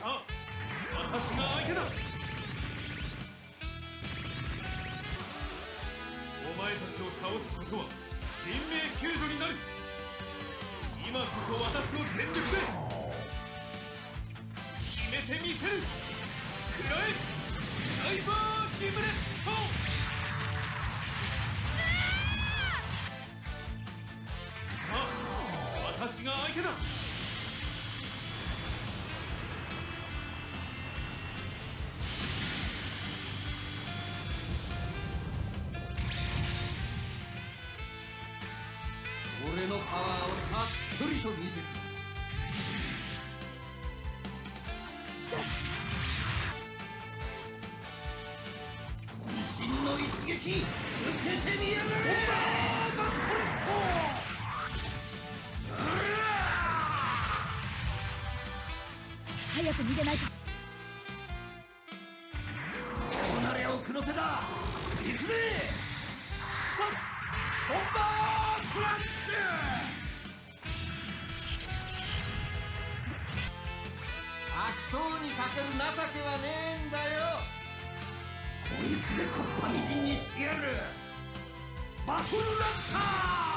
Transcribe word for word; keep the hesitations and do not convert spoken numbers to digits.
さあ私が相手だ。お前たちを倒すことは人命救助になる。今こそ私の全力で決めてみせる。食らえダイバーギブレット。さあ私が相手だ。 俺のパワーをたっぷりと見せて。渾身の一撃受けてみやがれ。ボンバーガントレット。 早く逃げないか。 こうなれ奥の手だ。行くぜ。さあボンバークラッシュ。悪党にかける情けはねえんだよ。こいつでこっぱみじんにしてやる。バトルランチャー。